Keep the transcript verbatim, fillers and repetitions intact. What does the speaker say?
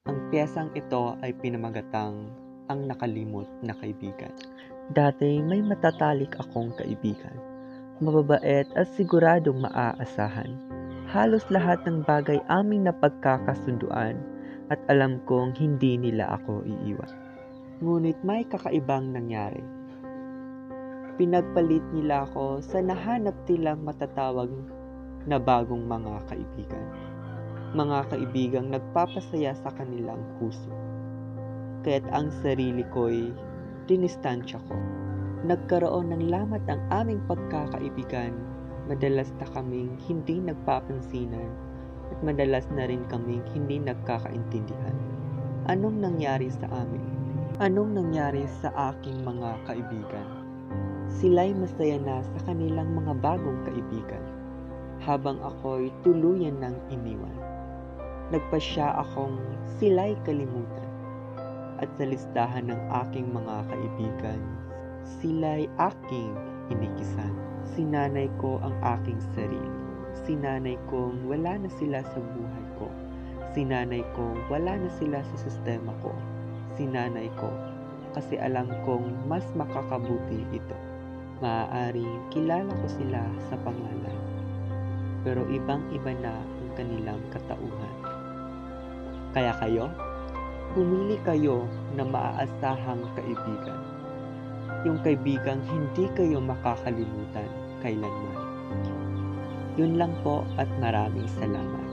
Ang piyesang ito ay pinamagatang Ang Nakalimot na Kaibigan. Dati may matatalik akong kaibigan. Mababait at siguradong maaasahan. Halos lahat ng bagay aming napagkakasunduan at alam kong hindi nila ako iiwan. Ngunit may kakaibang nangyari. Pinagpalit nila ako sa nahanap nilang matatawag na bagong mga kaibigan. Mga kaibigang nagpapasaya sa kanilang puso. Kaya't ang sarili ko'y dinistansya ko. Nagkaroon ng lamat ang aming pagkakaibigan. Madalas na kaming hindi nagpapansinan at madalas na rin kaming hindi nagkakaintindihan. Anong nangyari sa amin? Anong nangyari sa aking mga kaibigan? Sila'y masaya na sa kanilang mga bagong kaibigan, habang ako'y tuluyan ng iniwan. Nagpasya akong sila'y kalimutan, at sa listahan ng aking mga kaibigan, sila'y aking inikisan. Sinanay ko ang aking sarili. Sinanay kong wala na sila sa buhay ko. Sinanay kong wala na sila sa sistema ko. Sinanay ko kasi alam kong mas makakabuti ito. Maaaring kilala ko sila sa pangalan, pero ibang-iba na ang kanilang katauhan. Kaya kayo, pumili kayo na maaasahang kaibigan. Yung kaibigang hindi kayo makakalimutan kailanman. Yun lang po at maraming salamat.